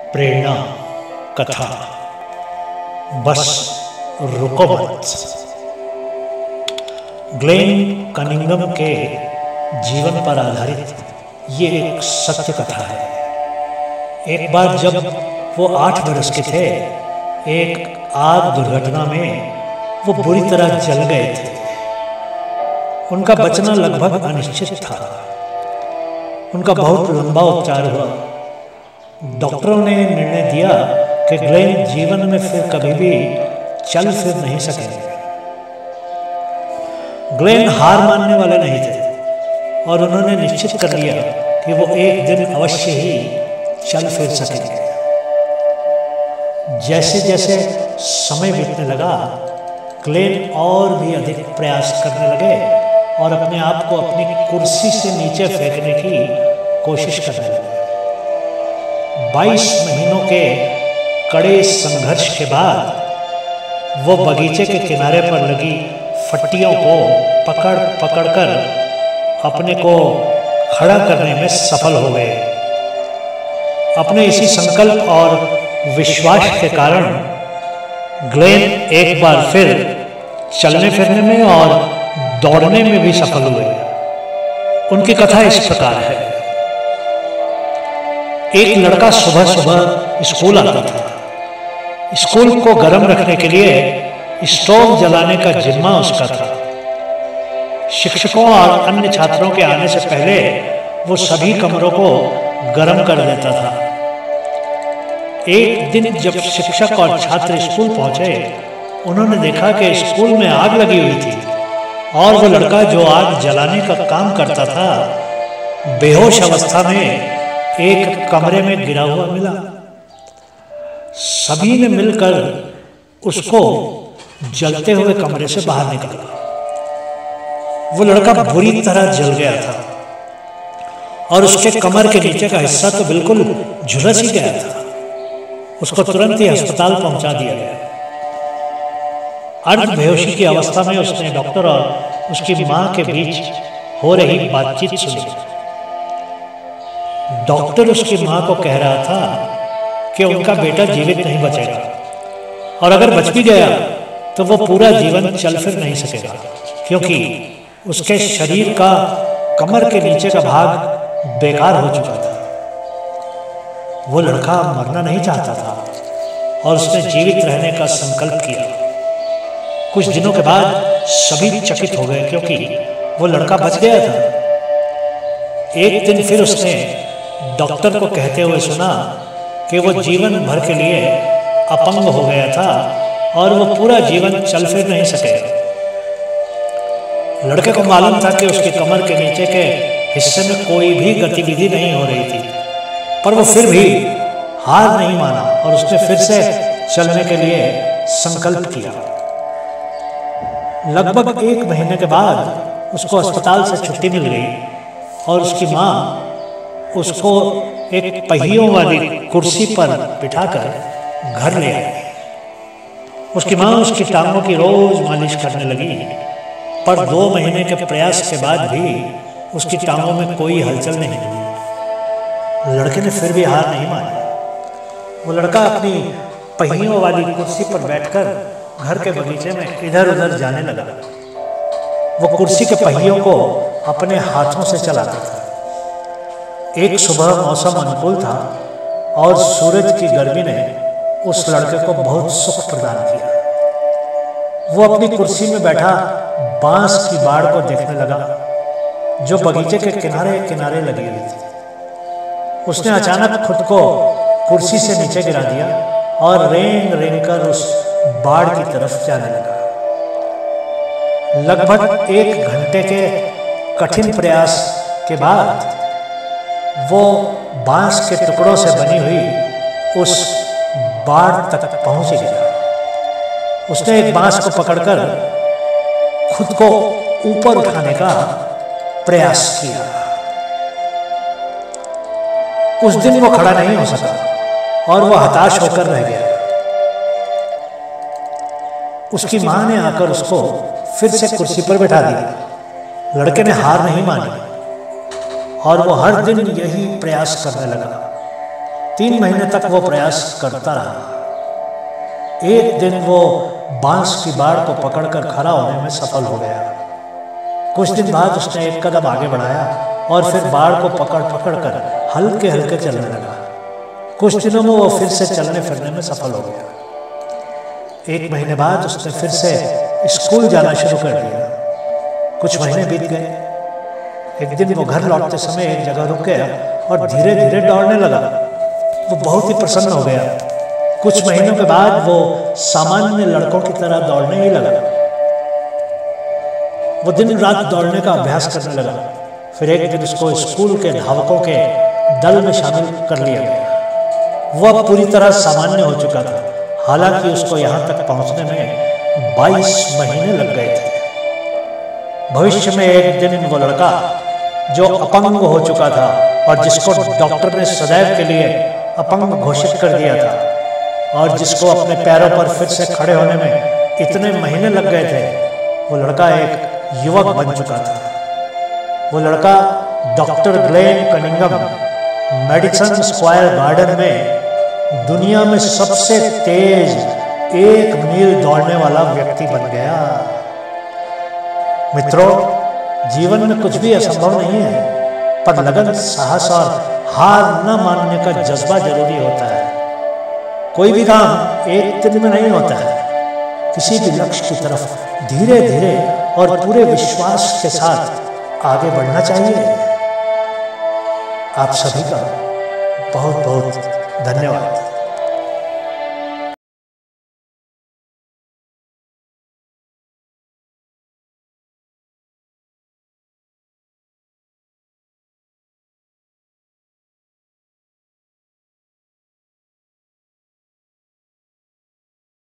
प्रेरणा कथा बस रुको मत। ग्लेन कनिंघम के जीवन पर आधारित ये एक सत्य कथा है। एक बार जब वो 8 बरस के थे, एक आग दुर्घटना में वो बुरी तरह जल गए थे। उनका बचना लगभग अनिश्चित था। उनका बहुत लंबा उपचार हुआ। डॉक्टरों ने निर्णय दिया कि ग्लेन जीवन में फिर कभी भी चल फिर नहीं सकेंगे। ग्लेन हार मानने वाले नहीं थे और उन्होंने निश्चित कर लिया कि वो एक दिन अवश्य ही चल फिर सकेंगे। जैसे जैसे समय बीतने लगा, ग्लेन और भी अधिक प्रयास करने लगे और अपने आप को अपनी कुर्सी से नीचे फेंकने की कोशिश करने लगे। 22 महीनों के कड़े संघर्ष के बाद वो बगीचे के किनारे पर लगी फट्टियों को पकड़ पकड़ कर अपने को खड़ा करने में सफल हो गए। अपने इसी संकल्प और विश्वास के कारण ग्लेन एक बार फिर चलने फिरने में और दौड़ने में भी सफल हुए। उनकी कथा इस प्रकार है। एक लड़का सुबह सुबह स्कूल आता था। स्कूल को गर्म रखने के लिए स्टोव जलाने का जिम्मा उसका था। शिक्षकों और अन्य छात्रों के आने से पहले वो सभी कमरों को गर्म कर देता था। एक दिन जब शिक्षक और छात्र स्कूल पहुंचे, उन्होंने देखा कि स्कूल में आग लगी हुई थी और वो लड़का जो आग जलाने का काम करता था, बेहोश अवस्था में एक कमरे में गिरा हुआ मिला। सभी ने मिलकर उसको जलते हुए कमरे से बाहर निकाला। वो लड़का बुरी तरह जल गया था और उसके कमर के नीचे का हिस्सा तो बिल्कुल झुलस ही गया था। उसको तुरंत ही अस्पताल पहुंचा दिया गया। अर्ध बेहोशी की अवस्था में उसने डॉक्टर और उसकी मां के बीच हो रही बातचीत सुनी। डॉक्टर उसकी मां को कह रहा था कि उनका बेटा जीवित नहीं बचेगा और अगर बच भी गया तो वो पूरा जीवन चल फिर नहीं सकेगा, क्योंकि उसके शरीर का कमर के नीचे का भाग बेकार हो चुका था। वो लड़का मरना नहीं चाहता था और उसने जीवित रहने का संकल्प किया। कुछ दिनों के बाद सभी चकित हो गए, क्योंकि वो लड़का बच गया था। एक दिन फिर उसने डॉक्टर को कहते हुए सुना कि वो जीवन भर के लिए अपंग हो गया था और वो पूरा जीवन चल फिर नहीं सकेगा। लड़के को मालूम था कि उसकी कमर के नीचे के हिस्से में कोई भी गतिविधि नहीं हो रही थी, पर वो फिर भी हार नहीं माना और उसने फिर से चलने के लिए संकल्प किया। लगभग 1 महीने के बाद उसको अस्पताल से छुट्टी मिल गई और उसकी मां उसको एक पहियों वाली कुर्सी पर बिठाकर घर ले आई। उसकी मां उसकी टांगों की रोज मालिश करने लगी, पर 2 महीने के प्रयास के बाद भी उसकी टांगों में कोई हलचल नहीं हुई। लड़के ने फिर भी हार नहीं मानी। वो लड़का अपनी पहियों वाली कुर्सी पर बैठकर घर के बगीचे में इधर उधर जाने लगा। वो कुर्सी के पहियों को अपने हाथों से चलाता था। एक सुबह मौसम अनुकूल था और सूरज की गर्मी ने उस लड़के को बहुत सुख प्रदान किया। वो अपनी कुर्सी में बैठा बांस की बाड़ को देखने लगा, जो बगीचे के किनारे किनारे लगी हुई थी। उसने अचानक खुद को कुर्सी से नीचे गिरा दिया और रेंग रेंग कर उस बाड़ की तरफ जाने लगा। लगभग 1 घंटे के कठिन प्रयास के बाद वो बांस के टुकड़ों से बनी हुई उस बाड़ तक पहुंच गया। उसने एक बांस को पकड़कर खुद को ऊपर उठाने का प्रयास किया। उस दिन वो खड़ा नहीं हो सका और वो हताश होकर रह गया। उसकी मां ने आकर उसको फिर से कुर्सी पर बैठा दिया। लड़के ने हार नहीं मानी और वो हर दिन यही प्रयास करने लगा। 3 महीने तक वो प्रयास करता रहा। एक दिन वो बांस की बाड़ को पकड़कर खड़ा होने में सफल हो गया। कुछ दिन बाद उसने एक कदम आगे बढ़ाया और फिर बाड़ को पकड़ कर हल्के हल्के चलने लगा। कुछ दिनों में वो फिर से चलने फिरने में सफल हो गया। 1 महीने बाद उसने फिर से स्कूल जाना शुरू कर दिया। कुछ महीने बीत गए। एक दिन वो घर लौटते समय एक जगह रुक गया और धीरे धीरे दौड़ने लगा। वो बहुत ही प्रसन्न हो गया। कुछ महीनों के बाद वो सामान्य लड़कों की तरह दौड़ने ही लगा। वो दिन रात दौड़ने का अभ्यास करने लगा। फिर एक दिन उसको स्कूल के धावकों के दल में शामिल कर लिया गया। वो अब पूरी तरह सामान्य हो चुका था। हालांकि उसको यहाँ तक पहुँचने में 22 महीने लग गए थे। भविष्य में एक दिन वो लड़का जो अपंग हो चुका था और जिसको डॉक्टर ने सदैव के लिए अपंग घोषित कर दिया था और जिसको अपने पैरों पर फिर से खड़े होने में इतने महीने लग गए थे, वो लड़का एक युवक बन चुका था। वो लड़का doctor Glenn Cunningham Madison Square Garden में दुनिया में सबसे तेज 1 मील दौड़ने वाला व्यक्ति बन गया। मित्रों, जीवन में कुछ भी असंभव नहीं है, पर लगन, साहस और हार न मानने का जज्बा जरूरी होता है। कोई भी काम एक दिन में नहीं होता है। किसी भी लक्ष्य की तरफ धीरे धीरे और पूरे विश्वास के साथ आगे बढ़ना चाहिए। आप सभी का बहुत बहुत धन्यवाद।